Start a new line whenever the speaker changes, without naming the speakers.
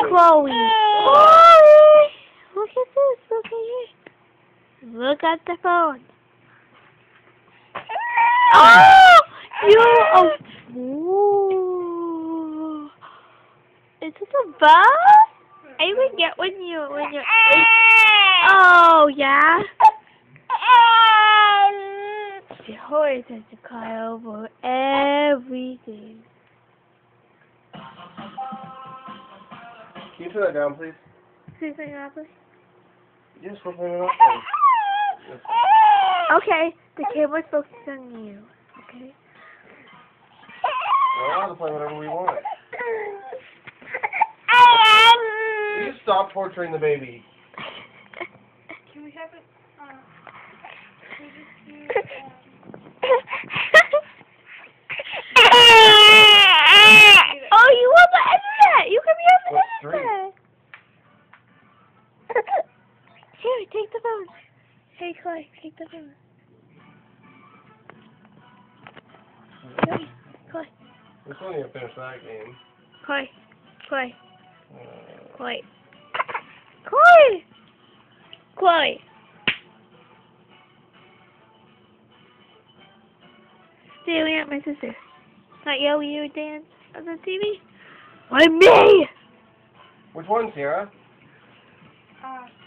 Chloe. Chloe! Look at this. Look at here. Look at the phone. Oh! You a fool. Is this a bug? I would get when you're 8. Oh, yeah? The horse has to cry over everything.
Can you turn that down, please?
Please turn it off, please.
Yes, we're playing it off. Yes.
Okay, the camera's focused on you. Okay?
We're allowed to play whatever we want. Please stop torturing the baby.
Can we have it?
Oh, you want the internet? You can be on the
What's three?
internet. Here, take the phone. Hey, Clay, take the phone. Clay,
We still need to finish that game.
Clay, Clay,
Uh,
Clay. Clay! Clay! Staring at my sister. Not yell you dance on the TV? Why me?
which one, Sierra?